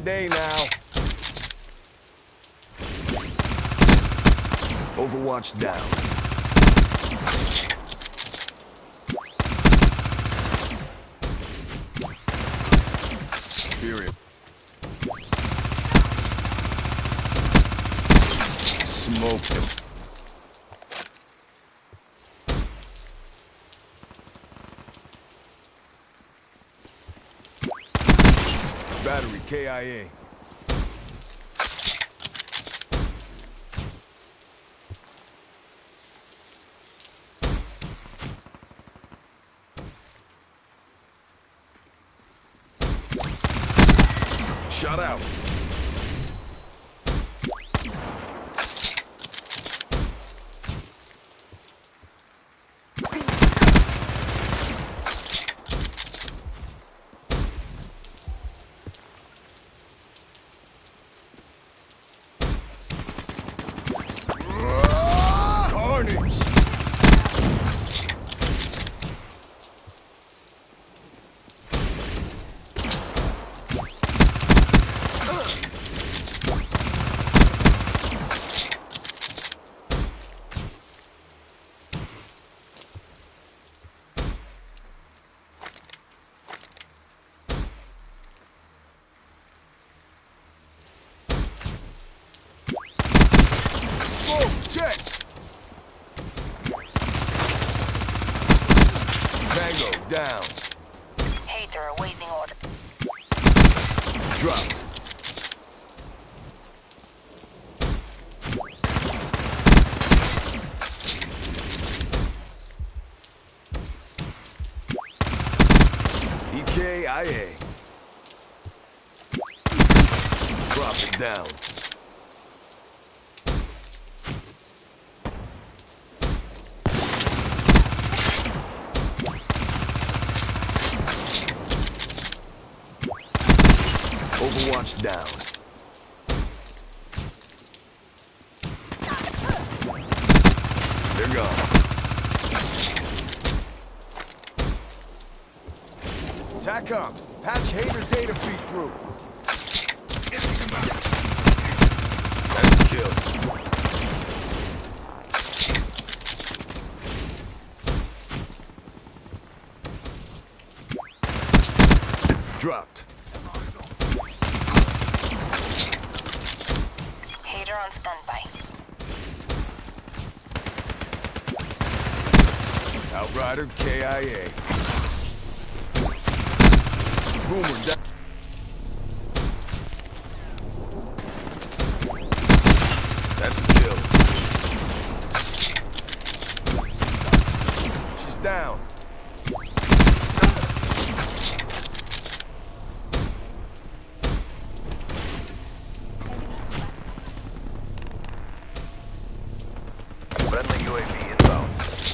day now. Overwatch down. Superior. Smoked him. Battery KIA. Shut out. Carnage. Check. Tango down. Hater awaiting order. Dropped. EKIA. Drop it down. Overwatch down. They're gone. Tack up. Patch hater data feed through. That's a kill. Dropped. Hater on standby. Outrider KIA. Boomer down. That's a kill. She's down. Friendly UAV inbound.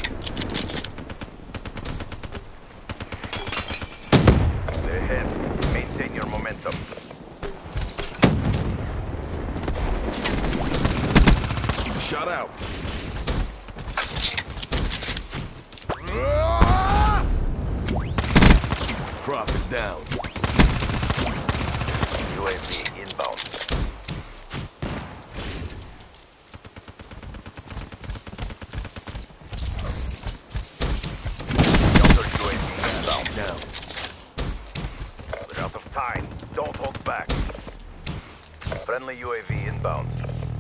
They're ahead. Maintain your momentum. Shut out. Profit down. UAV inbound. Counter UAV inbound. Down. We're out of time. Don't hold back. Friendly UAV inbound.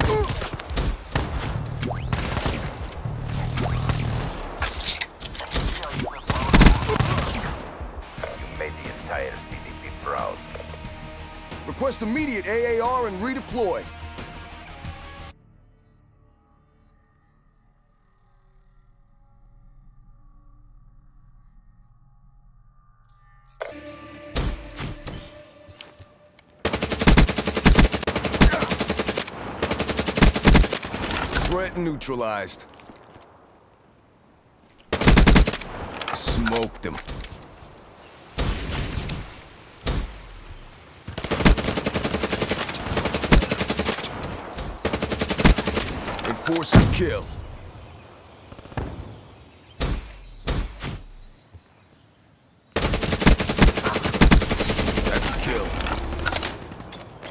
You made the entire CDP proud. Request immediate AAR and redeploy. Threat neutralized. Smoked him. Enforcing kill. That's a kill.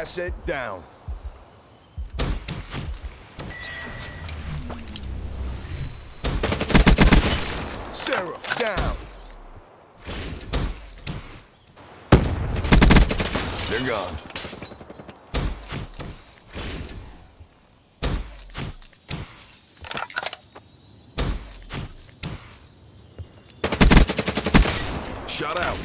asset down. Seraph down. They're gone. Shut out.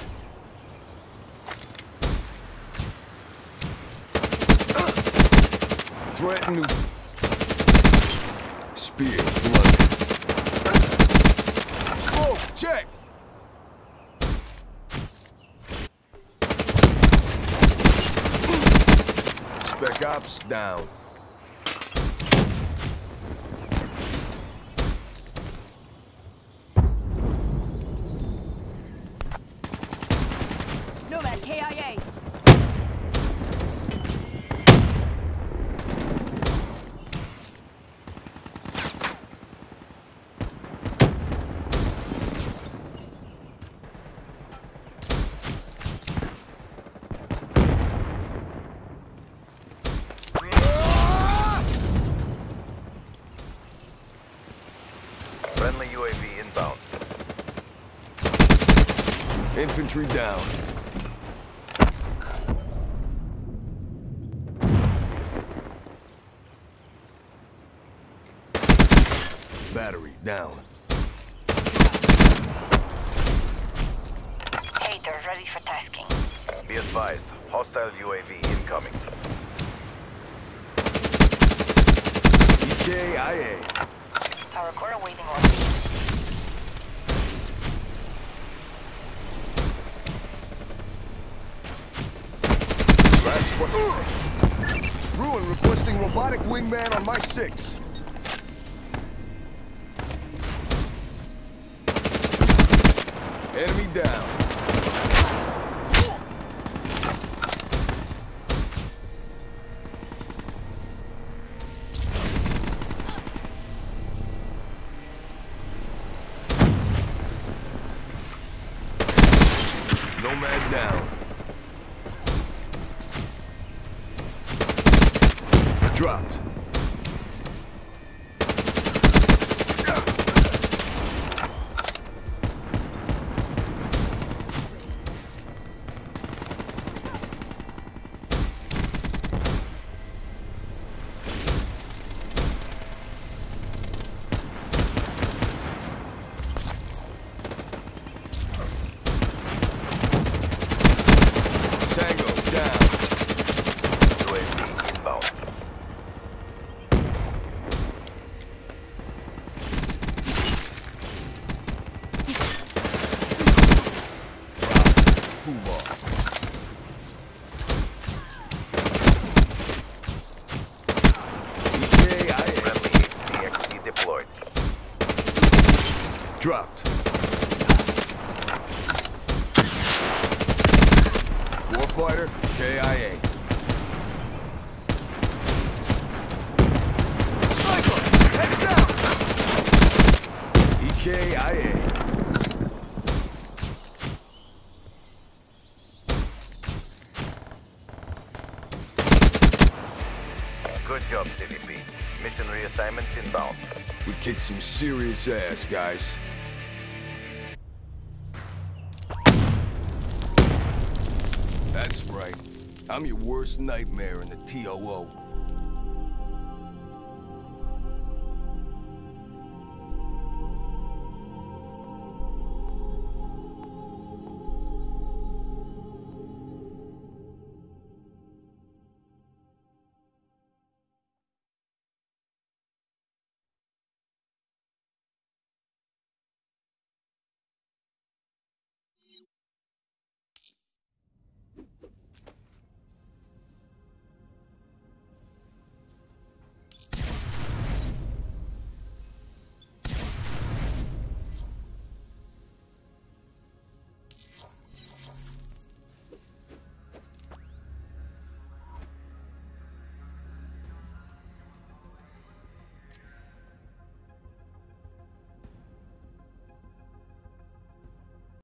Threaten to... Spear, blood. Smoke, check. Spec Ops down. Nomad KIA. Friendly UAV inbound. Infantry down. Battery down. Hater ready for tasking. Be advised, hostile UAV incoming. EKIA. Power core awaiting orders. That's what... Ruin requesting robotic wingman on my 6. Enemy down. Nomad down. Dropped. Tango down. UAV inbound. Puma. EKIA. Friendly HCXD deployed. Dropped. Warfighter, KIA. Sniper! Heads down! EKIA. Good job, CVP. Mission reassignments inbound. We kicked some serious ass, guys. That's right. I'm your worst nightmare in the TOO.